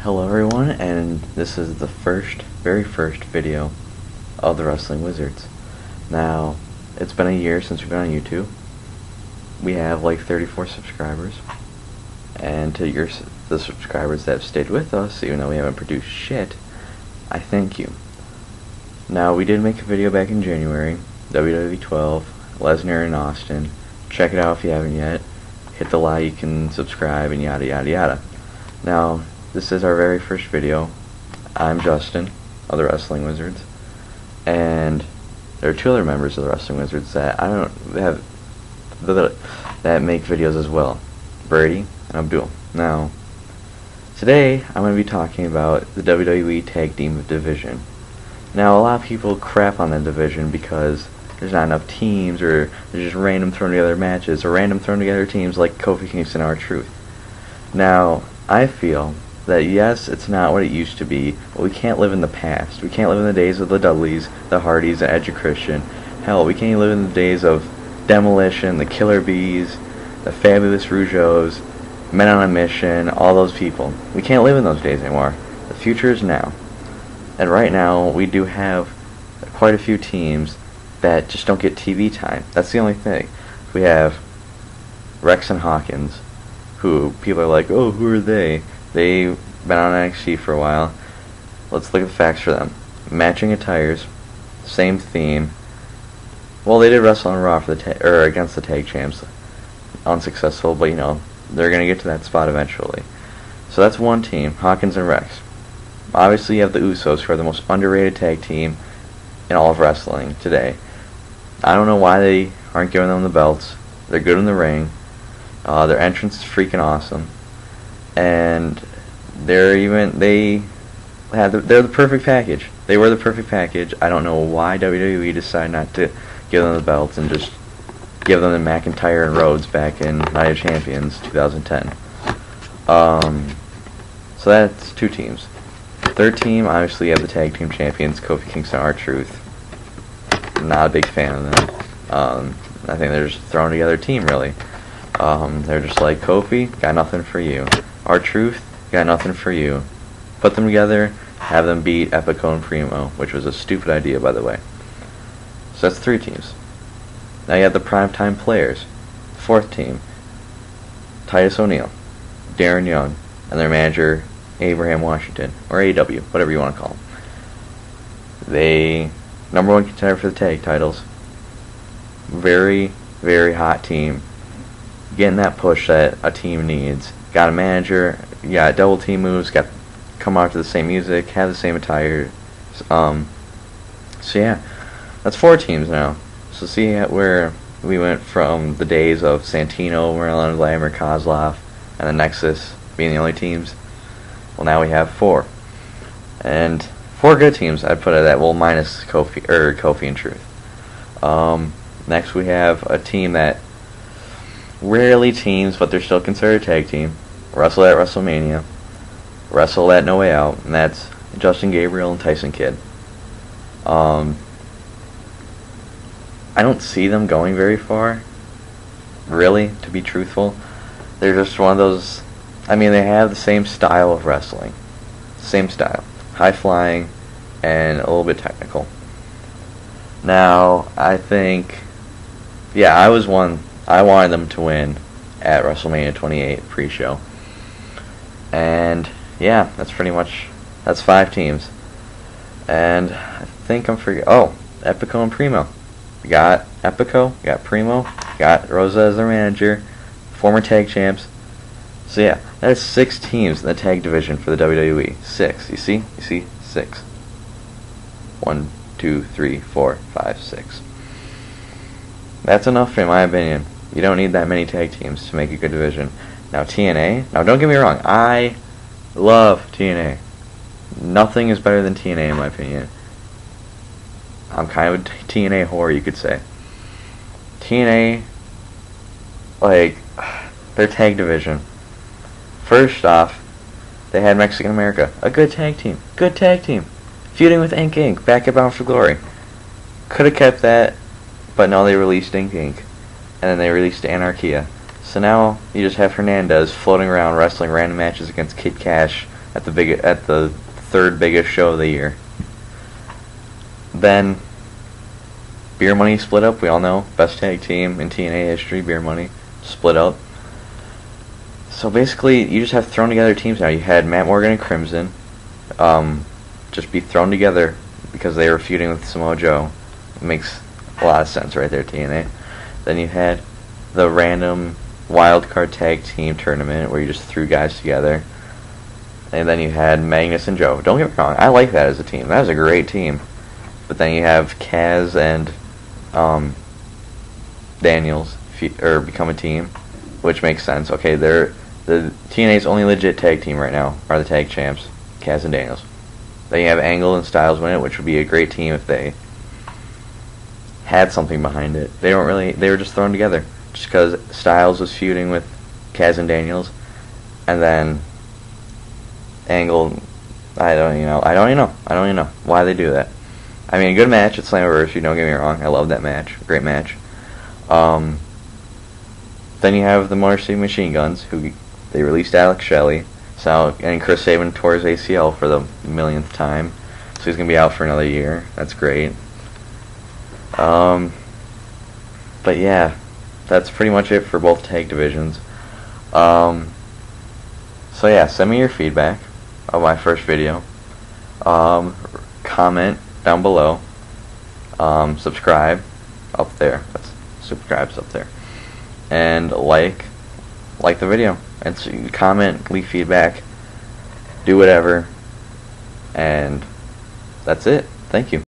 Hello everyone, and this is the very first video of the Wrestling Wizards. Now, it's been a year since we've been on YouTube. We have like 34 subscribers, and to the subscribers that have stayed with us, even though we haven't produced shit, I thank you. Now, we did make a video back in January, WWE 12, Lesnar in Austin. Check it out if you haven't yet. Hit the like and subscribe and yada yada yada. Now, this is our very first video. I'm Justin of the Wrestling Wizards, and there are two other members of the Wrestling Wizards that that make videos as well, Brady and Abdul. Now, today I'm going to be talking about the WWE Tag Division. Now, a lot of people crap on that division because there's not enough teams, or there's just random thrown together matches, or random thrown together teams like Kofi Kingston and R-Truth. Now, I feel that yes, it's not what it used to be, but we can't live in the past. We can't live in the days of the Dudleys, the Hardys, and Edge of Christian. Hell, we can't even live in the days of Demolition, the Killer Bees, the Fabulous Rougeaus, Men on a Mission, all those people. We can't live in those days anymore. The future is now. And right now, we do have quite a few teams that just don't get TV time. That's the only thing. We have Rex and Hawkins, who people are like, oh, who are they? They've been on NXT for a while. Let's look at the facts for them. Matching attires, same theme. Well, they did wrestle on Raw for the against the tag champs, unsuccessful. But you know, they're gonna get to that spot eventually. So that's one team, Hawkins and Rex. Obviously, you have the Usos, who are the most underrated tag team in all of wrestling today. I don't know why they aren't giving them the belts. They're good in the ring. Their entrance is freaking awesome. And they're the perfect package. They were the perfect package. I don't know why WWE decided not to give them the belts and just give them the McIntyre and Rhodes back in Night of Champions 2010. So that's two teams. Third team, obviously, you have the tag team champions, Kofi Kingston and R-Truth. Not a big fan of them. I think they're just throwing together a team, really. They're just like, Kofi, got nothing for you. R-Truth, got nothing for you. Put them together, have them beat Epico and Primo, which was a stupid idea, by the way. So that's three teams. Now you have the primetime players. Fourth team, Titus O'Neil, Darren Young, and their manager, Abraham Washington, or AW, whatever you want to call them. They, number one contender for the tag titles. Very, very hot team. Getting that push that a team needs. Got a manager, you got double team moves, got come out to the same music, have the same attire. So yeah, that's four teams now. So see where we went from the days of Santino, Maryland, Vladimir, Kozlov, and the Nexus being the only teams. Well, now we have four, and four good teams. I'd put it at, well, minus Kofi and Truth. Next we have a team that rarely teams, but they're still considered a tag team. Wrestle at WrestleMania, wrestle at No Way Out, and that's Justin Gabriel and Tyson Kidd. I don't see them going very far, really, to be truthful. They're just one of those, I mean, they have the same style of wrestling. Same style. High flying and a little bit technical. Now, I think, yeah, I wanted them to win at WrestleMania 28 pre-show. And yeah, that's five teams. And I think I'm forgetting, Epico and Primo. We got Epico, we got Primo, we got Rosa as their manager, former tag champs. So yeah, that is six teams in the tag division for the WWE. Six, you see? You see? Six. 1, 2, 3, 4, 5, 6. That's enough in my opinion. You don't need that many tag teams to make a good division. Now TNA, now don't get me wrong, I love TNA. Nothing is better than TNA in my opinion. I'm kind of a TNA whore, you could say. TNA, like, their tag division. First off, they had Mexican America, a good tag team. Good tag team. Feuding with Ink Inc. back at Bound for Glory. Could have kept that, but no, they released Ink Inc. And then they released Anarchia. So now you just have Hernandez floating around wrestling random matches against Kid Cash, at the third biggest show of the year. Then Beer Money split up. We all know, best tag team in TNA history. Beer Money split up. So basically, you just have thrown together teams now. You had Matt Morgan and Crimson just be thrown together because they were feuding with Samoa Joe. It makes a lot of sense right there, TNA. Then you had the random wild card tag team tournament where you just threw guys together. And then you had Magnus and Joe. Don't get me wrong, I like that as a team. That was a great team. But then you have Kaz and Daniels become a team, which makes sense. Okay, they're the TNA's only legit tag team right now are the tag champs, Kaz and Daniels. Then you have Angle and Styles win it, which would be a great team if they had something behind it. They were just thrown together just because Styles was feuding with Kaz and Daniels, and then Angle. I don't even know why they do that. I mean, a good match at Slammiversary, don't get me wrong. I love that match. Great match. Then you have the Motor City Machine Guns, who they released Alex Shelley. And Chris Sabin tore his ACL for the millionth time. So he's going to be out for another year. That's great. But yeah, that's pretty much it for both tag divisions. So yeah, send me your feedback of my first video. Comment down below. Subscribe up there. Subscribe's up there. And like the video. And so you comment, leave feedback, do whatever. And that's it. Thank you.